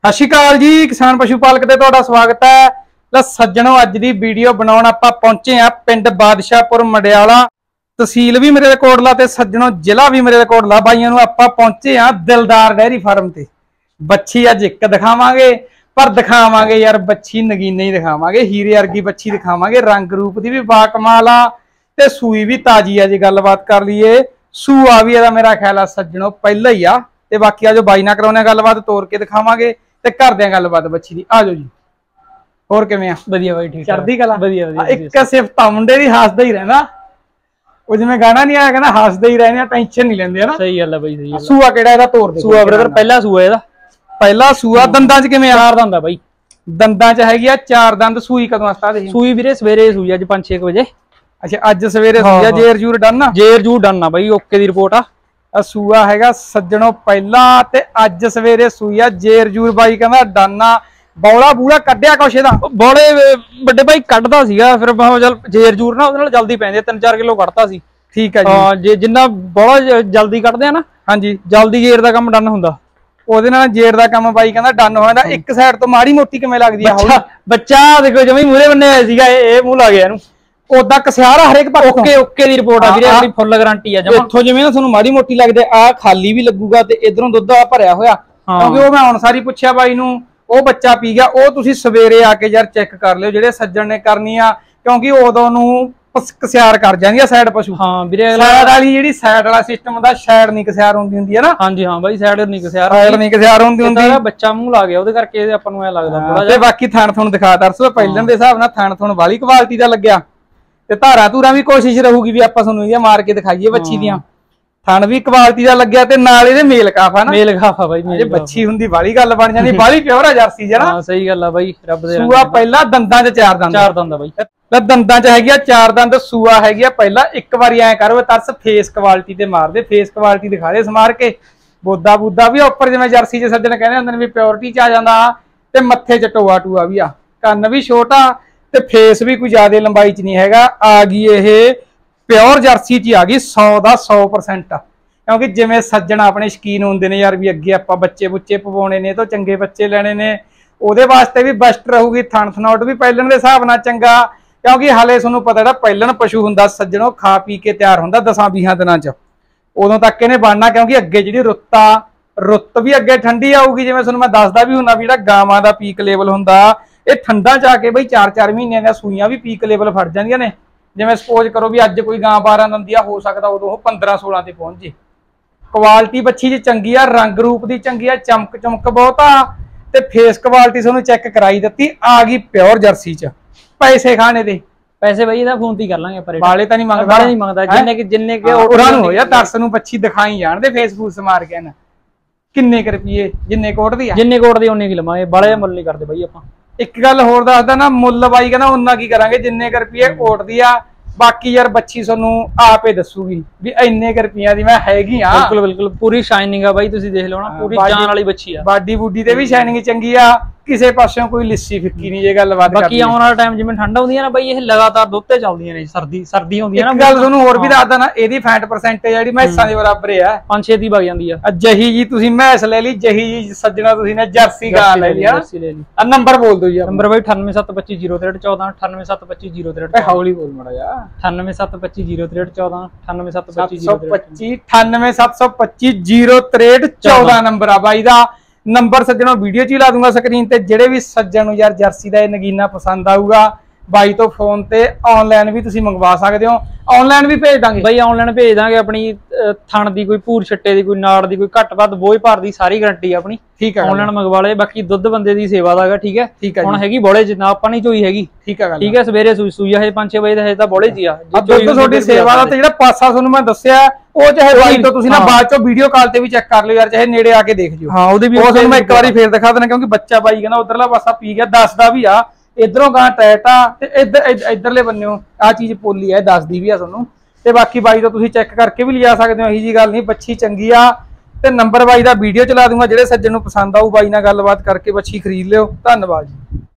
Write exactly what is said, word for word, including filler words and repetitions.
सत श्री अकाल जी, किसान पशु पालक ते तुहाडा स्वागत है। लो सज्जणों, अज दी वीडियो बनाउण आपां पहुंचे आ पिंड बादशाहपुर मंडियाला, तहसील भी मेरे कोटला ते सज्जणों जिला भी मेरे कोटला। बाईयां नूं आपां पहुंचे आ दिलदार डेयरी फार्म ते। बच्ची अज एक दिखावांगे, पर दिखावांगे यार बच्ची नगीने ही दिखावांगे, हीरे वर्गी बच्ची दिखावांगे। रंग रूप दी भी बाकमाल आ ते सूई भी ताजी आ। जी गलबात कर लीए, सूआ भी इहदा मेरा ख्याल आ सज्जणों पहला ही आ। ते बाकी अजो बाई नाल कराउने गलबात, तोड़ के दिखावांगे ते करदे आ गलबात बच्ची दी। आजो जी, होर किवें आ? वधिया बाई, ठीक चढ़दी कला। वधिया वधिया। एक सिफत मुंडे दी, हसदा ही रहंदा। ਉਹ ਜਿਵੇਂ ਗਾਣਾ ਨਹੀਂ ਆਇਆ ਕਹਿੰਦਾ ਹੱਸਦੇ ਹੀ ਰਹਿੰਦੇ ਆ, ਟੈਨਸ਼ਨ ਨਹੀਂ ਲੈਂਦੇ ਹਨਾ। ਸਹੀ ਗੱਲ ਹੈ ਬਈ, ਸਹੀ ਗੱਲ। ਸੂਆ ਕਿਹੜਾ ਇਹਦਾ ਤੋੜ ਦੇ? ਸੂਆ ਬ੍ਰਦਰ ਪਹਿਲਾ ਸੂਆ ਇਹਦਾ। ਪਹਿਲਾ ਸੂਆ। ਦੰਦਾਂ 'ਚ ਕਿਵੇਂ ਆ? ਚਾਰ ਦੰਦ ਆ ਬਾਈ। ਦੰਦਾਂ 'ਚ ਹੈਗੀ ਆ ਚਾਰ ਦੰਦ। ਸੂਈ ਕਦੋਂ ਆਸਤਾ ਦੇ? ਸੂਈ ਵੀਰੇ ਸਵੇਰੇ ਸੂਈ ਅੱਜ ਪੰਜ ਛੇ ਵਜੇ। ਅੱਛਾ, ਅੱਜ ਸਵੇਰੇ ਸੂਈ ਆ। ਜੇਰ ਜੂਰ ਡਨ ਆ? ਜੇਰ ਜੂਰ ਡਨ ਆ ਬਾਈ, ਓਕੇ ਦੀ ਰਿਪੋਰਟ ਆ। ਸੂਆ ਹੈਗਾ ਸੱਜਣੋਂ ਪਹਿਲਾ ਤੇ ਅੱਜ ਸਵੇਰੇ ਸੂਈ ਆ। ਜੇਰ ਜੂਰ ਬਾਈ ਕਹਿੰਦਾ ਡਨ ਆ। ਬੌਲਾ ਬੂਲਾ ਕੱਢਿਆ ਕੁਛ ਇਹਦਾ? ਬੌਲੇ ਵੱਡੇ ਬਾਈ ਕੱਢਦਾ ਸੀਗਾ, ਫਿਰ ਚੱਲ ਜੇਰ ਜੂਰ ਨਾ ਉਹਦੇ ਨਾਲ ਜਲਦੀ ਪੈਂਦੇ, ਤਿੰਨ ਚਾਰ ਕਿਲੋ ਕੱਢਤਾ ਸੀ। ਠੀਕ ਹੈ ਜੀ। ਹਾਂ, ਜੇ ਜਿੰਨਾ ਬੌਲਾ ਜਲਦੀ ਕੱਢਦੇ ਆ ਨਾ, ਹਾਂਜੀ ਜਲਦੀ ਜੇਰ ਦਾ ਕੰਮ ਡਨ ਹੁੰਦਾ। ਉਹਦੇ ਨਾਲ ਜੇਰ ਦਾ ਕੰਮ ਬਾਈ ਕਹਿੰਦਾ ਡਨ ਹੋ ਜਾਂਦਾ। ਇੱਕ ਸਾਈਡ ਤੋਂ ਮਾੜੀ ਮੋਟੀ ਕਿਵੇਂ ਲੱਗਦੀ ਆ? ਬੱਚਾ ਦੇਖੋ ਜਮੀ ਮੂਹਰੇ ਬੰਨੇ ਹੋਇਆ ਸੀਗਾ, ਇਹ ਮੂੰਹ ਲੱਗ ਗਿਆ ਇਹਨੂੰ। ਉਦਾਂ ਕਸਿਆਰ ਹਰੇਕ ਪਾਸੇ ਓਕੇ ਓਕੇ ਦੀ ਰਿਪੋਰਟ ਆ ਵੀਰੇ, ਆਪਣੀ ਫੁੱਲ ਗਾਰੰਟੀ ਆ। ਜਮਾ ਇੱਥੋਂ ਜਿਵੇਂ ਨਾ ਤੁਹਾਨੂੰ ਮਾੜੀ ਮੋਟੀ ਲੱਗਦੇ ਆ, ਖਾਲੀ ਵੀ ਲੱਗੂਗਾ ਤੇ ਇਧਰੋਂ ਦੁੱਧ ਆ ਭਰਿਆ ਹੋਇਆ। ਕਿਉਂਕਿ ਉਹ ਮੈਂ ਹੁਣ ਸਾਰੀ ਪੁੱਛਿਆ ਬਾਈ ਨੂੰ, ਉਹ ਬੱਚਾ ਪੀ ਗਿਆ। ਉਹ ਤੁਸੀਂ ਸਵੇਰੇ ਆ ਕੇ ਯਾਰ ਚੈੱਕ ਕਰ ਲਿਓ ਜਿਹੜੇ ਸੱਜਣ ਨੇ ਕਰਨੀ ਆ, ਕਿਉਂਕਿ ਉਦੋਂ ਨੂੰ ਕਸਿਆਰ ਕਰ ਜਾਂਦੀ ਆ ਸਾਈਡ ਪਸ਼ੂ। ਹਾਂ ਵੀਰੇ, ਸਾਈਡ ਵਾਲੀ ਜਿਹੜੀ ਸਾਈਡ ਵਾਲਾ ਸਿਸਟਮ ਹੁੰਦਾ, ਸਾਈਡ ਨਹੀਂ ਕਸਿਆਰ ਹੁੰਦੀ ਹੁੰਦੀ ਹੈ ਨਾ। ਹਾਂਜੀ ਹਾਂ ਬਾਈ, ਸਾਈਡ ਨਹੀਂ ਕਸਿਆਰ ਸਾਈਡ ਨਹੀਂ ਕਸਿਆਰ ਹੁੰਦੀ ਹੁੰਦੀ। ਬੱਚਾ ਮੂੰਹ ਲਾ ਗਿਆ ਉਹਦੇ ਕਰਕੇ ਆਪਾਂ ਨੂੰ ਐ ਲੱਗਦਾ ਥੋੜਾ ਜਿਹਾ। ਤੇ ਬਾਕੀ ਥਣ ਥਣ ਦਿਖਾ ਦਰਸੋ, ਪਹਿਲਾਂ ਦੇ ਹਿਸਾਬ ਨਾਲ ਥਣ ਥਣ ਵਾਲੀ ਕੁਆਲਿਟੀ ਦਾ ਲੱਗਿਆ। ਤੇ ਧਾਰਾ ਧੂਰਾ ਵੀ ਕੋਸ਼ਿਸ਼ ਰਹੂਗੀ ਵੀ ਆਪਾਂ ਤੁਹਾਨੂੰ ਇਹ ਮਾਰ ਕੇ ਦਿਖਾਈਏ ਬੱਚੀ ਦੀਆਂ। ਥਣ ਵੀ ਕੁਆਲਿਟੀ ਦਾ ਲੱਗਿਆ ਤੇ ਨਾਲ ਇਹਦੇ ਮੇਲ ਕਾਫਾ ਨਾ। ਮੇਲ ਕਾਫਾ ਬਾਈ, ਜੇ ਬੱਚੀ ਹੁੰਦੀ ਵਾਲੀ ਗੱਲ ਬਣ ਜਾਂਦੀ। ਵਾਲੀ ਪਿਓਰ ਆ ਜਰਸੀ ਜਰਾ। ਹਾਂ ਸਹੀ ਗੱਲ ਆ ਬਾਈ, ਰੱਬ ਦੇ ਸੂਆ ਪਹਿਲਾ ਦੰਦਾਂ 'ਚ ਚਾਰ ਦੰਦ। ਚਾਰ ਦੰਦ ਆ ਬਾਈ। ਤੇ ਦੰਦਾਂ 'ਚ ਹੈਗੀ ਆ ਚਾਰ ਦੰਦ। ਸੂਆ ਹੈਗੀ ਆ ਪਹਿਲਾ। ਇੱਕ ਵਾਰੀ ਐ ਕਰੋ ਤਰਸ, ਫੇਸ ਕੁਆਲਿਟੀ ਤੇ ਮਾਰ ਦੇ। ਫੇਸ ਕੁਆਲਿਟੀ ਦਿਖਾ ਦੇ ਸਮਾਰ ਕੇ। ਬੋਦਾ ਬੂਦਾ ਵੀ ਉੱਪਰ ਜਿਵੇਂ ਜਰਸੀ 'ਚ ਸੱਜਣ ਕਹਿੰਦੇ ਹੁੰਦੇ ਨੇ ਵੀ ਪਿਓਰਿਟੀ 'ਚ ਆ ਜਾਂਦਾ। ਤੇ ਮੱਥੇ 'ਚ ਟੋਆ ਟੂਆ ਵੀ ਆ। ਕੰਨ ਵੀ ਛੋਟਾ ਤੇ ਫੇਸ ਵੀ ਕੋਈ ਜ਼ਿਆਦਾ ਲੰਬਾਈ 'ਚ ਨਹੀਂ ਹੈਗਾ। ਆ ਗਈ ਇਹ ਪਿਓਰ ਜਰਸੀ 'ਚ ਆ ਗਈ। ਸੌ ਦਾ ਸੌ ਪਰਸੈਂਟ। ਕਿਉਂਕਿ ਜਿਵੇਂ ਸੱਜਣ ਆਪਣੇ ਸ਼ਕੀਨ ਹੁੰਦੇ ਨੇ ਯਾਰ ਵੀ ਅੱਗੇ ਆਪਾਂ ਬੱਚੇ ਬੁੱਚੇ ਪਵਾਉਣੇ ਨੇ ਤਾਂ ਚੰਗੇ ਬੱਚੇ ਲੈਣੇ ਨੇ, ਉਹਦੇ ਵਾਸਤੇ ਵੀ ਬੈਸਟ ਰਹੂਗੀ। ਥਣ ਥਨੌਟ ਵੀ ਪਹਿਲਣ ਦੇ ਹਿਸਾਬ ਨਾਲ ਚੰਗਾ, ਕਿਉਂਕਿ ਹਾਲੇ ਤੁਹਾਨੂੰ ਪਤਾ ਜਿਹੜਾ ਪਹਿਲਣ ਪਸ਼ੂ ਹੁੰਦਾ ਸੱਜਣੋਂ ਖਾ ਪੀ ਕੇ ਤਿਆਰ ਹੁੰਦਾ ਦਸਾਂ ਵੀਹਾਂ ਦਿਨਾਂ 'ਚ। ਉਦੋਂ ਤੱਕ ਇਹਨੇ ਬਣਨਾ, ਕਿਉਂਕਿ ਅੱਗੇ ਜਿਹੜੀ ਰੁੱਤ ਆ, ਰੁੱਤ ਵੀ ਅੱਗੇ ਠੰਡੀ ਆਊਗੀ। ਜਿਵੇਂ ਤੁਹਾਨੂੰ ਮੈਂ ਦੱਸਦਾ ਵੀ ਹੁੰਦਾ ਵੀ ਜਿਹੜਾ ਗਾਵਾਂ ਦਾ ਪੀਕ ਲੈਵਲ ਹੁੰਦਾ, ਇਹ ਠੰਡਾ 'ਚ ਆ ਕੇ ਬਈ ਚਾਰ ਚਾਰ ਮਹੀਨਿਆਂ ਦੀਆਂ ਸੂਈਆਂ ਵੀ ਪੀਕ ਲੈਵਲ ਫੜ ਜਾਂਦੀਆਂ ਨੇ। ਜਿਵੇਂ ਸਪੋਜ਼ ਕਰੋ ਵੀ ਅੱਜ ਕੋਈ ਗਾਂ ਬਾਰਾਂ ਦਿੰਦੀ ਆ, ਹੋ ਸਕਦਾ ਉਦੋਂ ਉਹ ਪੰਦਰਾਂ ਸੋਲਾਂ ਤੇ ਪਹੁੰਚ ਜੇ। ਕੁਆਲਿਟੀ ਬੱਚੀ ਦੀ ਚੰਗੀ ਆ, ਰੰਗ ਰੂਪ ਦੀ ਚੰਗੀ ਆ, ਚਮਕ ਚਮਕ ਬਹੁਤ ਆ। ਤੇ ਫੇਸ ਕੁਆਲਿਟੀ ਤੁਹਾਨੂੰ ਚੈੱਕ ਕਰਾਈ ਦਿੱਤੀ, ਆ ਗਈ ਪਿਓਰ ਜਰਸੀ 'ਚ। ਪੈਸੇ ਖਾਣੇ ਦੇ ਪੈਸੇ ਬਾਈ ਇਹਦਾ ਫੋਨ ਤੇ ਕਰ ਲਾਂਗੇ ਆਪਾਂ। ਬਾਲੇ ਤਾਂ ਨਹੀਂ ਮੰਗਦਾ? ਬਾਲੇ ਨਹੀਂ ਮੰਗਦਾ, ਜਿੰਨੇ ਕਿ ਜਿੰਨੇ ਕਿ ਉਹਨਾਂ ਨੂੰ ਹੋਇਆ ਦਰਸ ਨੂੰ ਬੱਚੀ ਦਿਖਾਈ ਜਾਣਦੇ ਫੇਸਬੁੱਕ ਮਾਰ ਕੇ ਨਾ। ਕਿੰਨੇ ਕੁ ਰੁਪਏ? ਜਿੰਨੇ ਕੋਟ ਦੀ ਆ, ਜਿੰਨੇ ਕੋਟ ਦੀ ਉਹਨੇ ਕੀ ਲਵਾਂਗੇ। ਬਾਲੇ ਮੁੱਲ ਨਹੀਂ ਕਰਦੇ ਬਾਈ ਆਪਾਂ। ਇੱਕ ਗੱਲ ਹੋਰ ਦੱਸਦਾ ਨਾ, ਮੁੱਲ ਬਾਈ ਕਹਿੰਦਾ ਉਹਨਾਂ ਕੀ ਕਰਾਂਗੇ ਜਿੰਨੇ ਕੁ ਰੁਪਏ ਕੋਟ ਦੀ ਆ। ਬਾਕੀ ਯਾਰ ਬੱਚੀ ਤੁਹਾਨੂੰ ਆਪੇ ਦੱਸੂਗੀ ਵੀ ਇੰਨੇ ਕੁ ਰੁਪਈਆਂ ਦੀ ਮੈਂ ਹੈਗੀ ਆ। ਬਿਲਕੁਲ ਬਿਲਕੁਲ, ਪੂਰੀ ਸ਼ਾਈਨਿੰਗ ਆ ਬਾਈ, ਤੁਸੀਂ ਦੇਖ ਲਓ ਨਾ, ਪੂਰੀ ਜਾਨ ਵਾਲੀ ਬੱਚੀ ਆ। ਬਾਡੀ ਬੂਡੀ ਤੇ ਵੀ ਸ਼ਾਈਨਿੰਗ ਚੰਗੀ ਆ, ਕਿਸੇ ਪਾਸਿਓਂ ਕੋਈ ਲਿੱਸੀ ਫਿੱਕੀ ਨਹੀਂ। ਜੇ ਗੱਲਬਾਤ ਬਾਕੀ ਆਉਣ ਵਾਲਾ ਟਾਈਮ ਜਿਵੇਂ ਠੰਡ ਆਉਂਦੀ ਆ ਨਾ ਬਾਈ, ਇਹ ਲਗਾਤਾਰ ਦੁੱਧ ਤੇ ਚੱਲਦੀਆਂ ਨੇ। ਸਰਦੀ ਸਰਦੀ ਆਉਂਦੀ ਆ ਨਾ, ਇੱਕ ਗੱਲ ਤੁਹਾਨੂੰ ਹੋਰ ਵੀ ਦੱਸਦਾ ਨਾ, ਇਹਦੀ ਫੈਟ ਪਰਸੈਂਟੇਜ ਜਿਹੜੀ ਮੈਸਾਂ ਦੇ ਬਰਾਬਰ ਆ। ਪੰਜ ਛੇ ਦੀ ਵਗ ਜਾਂਦੀ ਆ। ਜਹੀ ਜੀ ਤੁਸੀਂ ਮੈਸ ਲੈ ਲਈ, ਜਹੀ ਜੀ ਸੱਜਣਾ ਤੁਸੀਂ ਨੇ ਜਰਸੀ ਗਾਂ ਲੈ ਲਈ ਆ। ਆ ਨੰਬਰ ਬੋਲ ਦਿਓ ਜੀ। ਨੰਬਰ ਬਾਈ ਅਠਾਨਵੇਂ ਸੱਤ ਪੱਚੀ ਜ਼ੀਰੋ ਤ੍ਰੇਹਠ ਚੌਦਾਂ। ਅਠਾਨਵੇਂ ਸੱਤ ਪੱਚੀ ਜ਼ੀਰੋ ਤ੍ਰੇਹਠ। ਹੌਲੀ ਬੋਲ ਮਾੜਾ ਜਾ। ਅਠਾਨਵੇਂ ਸੱਤ ਪੱਚੀ ਜ਼ੀਰੋ ਤ੍ਰੇਹਠ ਚੌਦਾਂ। ਅਠਾਨਵੇਂ ਸੱਤ ਪੱਚੀ ਜ਼ੀਰੋ ਪੱਚੀ ਅਠਾਨਵੇਂ ਸੱਤ ਸੌ ਪੱਚੀ ਜ਼ੀਰੋ ਤ੍ਰੇਹਠ ਚੌਦਾਂ ਨੰਬਰ ਆ ਬਾਈ ਦਾ। ਨੰਬਰ ਸੱਜਣੋਂ ਵੀਡੀਓ 'ਚ ਹੀ ਲਾ ਦੂੰਗਾ ਸਕਰੀਨ ਤੇ। ਜਿਹੜੇ ਵੀ ਸੱਜਣ ਨੂੰ ਯਾਰ ਜਰਸੀ ਦਾ ਇਹ ਨਗੀਨਾ ਪਸੰਦ ਆਊਗਾ, ਬਾਈ ਤੋਂ ਫੋਨ ਤੇ ਆਨਲਾਈਨ ਵੀ ਤੁਸੀਂ ਮੰਗਵਾ ਸਕਦੇ ਹੋ। ਆਨਲਾਈਨ ਵੀ ਭੇਜ ਦਾਂਗੇ ਬਾਈ, ਆਨਲਾਈਨ ਭੇਜ ਦਾਂਗੇ। ਆਪਣੀ ਥਣ ਦੀ ਕੋਈ ਭੂਰ ਛੱਟੇ ਦੀ, ਕੋਈ ਨਾੜ ਦੀ, ਕੋਈ ਘੱਟ ਵੱਧ ਬੋਝ ਭਾਰ ਦੀ ਸਾਰੀ ਗਾਰੰਟੀ ਆ ਆਪਣੀ। ਠੀਕ ਹੈ, ਆਨਲਾਈਨ ਮੰਗਵਾ ਲਏ। ਬਾਕੀ ਦੁੱਧ ਬੰਦੇ ਦੀ ਸੇਵਾ ਦਾ ਹੈਗਾ। ਠੀਕ ਹੈ, ਠੀਕ ਹੈ। ਹੁਣ ਹੈਗੀ ਬੋਲੇ ਜਿੰਨਾ ਆਪਾਂ ਨਹੀਂ ਚੋਈ ਹੈਗੀ। ਠੀਕ ਹੈ, ਠੀਕ ਹੈ। ਸਵੇਰੇ ਸੂਈ ਸੂਈ ਹੈ ਪੰਜ ਛੇ ਵਜੇ ਦਾ, ਹੈ ਤਾਂ ਬੋਲੇ ਜੀ ਆ। ਦੁੱਧ ਤੁਹਾਡੀ ਸੇਵਾ ਦਾ ਤੇ ਜਿਹੜਾ ਪਾਸਾ ਤੁਹਾਨੂੰ ਮੈਂ ਦੱਸਿਆ, ਉਹ ਚਾਹੇ ਬਾਈ ਤੋਂ ਤੁਸੀਂ ਨਾ ਬਾਅਦ ਚੋਂ ਵੀਡੀਓ ਕਾਲ ਤੇ ਵੀ ਚੈੱਕ ਕਰ ਲਿਓ ਯਾਰ, ਚਾਹੇ ਨੇੜੇ ਆ ਕੇ ਦੇਖ ਜਿਓ। ਹਾਂ, ਉਹਦੇ ਵੀ ਤੁਹਾਨੂੰ ਮੈਂ ਇੱਕ ਵਾਰੀ ਫੇਰ ਦਿਖਾ ਦੇਣਾ, ਕਿਉਂਕਿ ਬੱਚਾ ਬਾਈ ਕਹਿੰਦਾ ਉਧਰਲਾ ਪਾਸਾ ਪੀ ਗਿਆ। ਦੱਸਦਾ ਵੀ ਆ ਇਧਰੋਂ ਗਾਂ ਟੈਟ ਆ ਤੇ ਇਧਰ ਇਧਰਲੇ ਬੰਨਿਓ ਆ ਚੀਜ਼ ਪੋਲੀ ਆ, ਦੱਸਦੀ ਵੀ ਆ ਤੁਹਾਨੂੰ। ਤੇ ਬਾਕੀ ਬਾਈ ਤੋਂ ਤੁਸੀਂ ਚੈੱਕ ਕਰਕੇ ਵੀ ਲਿਜਾ ਸਕਦੇ ਹੋ, ਇਹੀ ਜੀ ਗੱਲ ਨਹੀਂ। ਬੱਚੀ ਚੰਗੀ ਆ ਤੇ ਨੰਬਰ ਬਾਈ ਦਾ ਵੀਡੀਓ ਚਲਾ ਦੂੰਗਾ। ਜਿਹੜੇ ਸੱਜਣ ਨੂੰ ਪਸੰਦ ਆਊ ਬਾਈ ਨਾਲ ਗੱਲਬਾਤ ਕਰਕੇ ਬੱਚੀ ਖਰੀਦ ਲਿਓ। ਧੰਨਵਾਦ ਜੀ।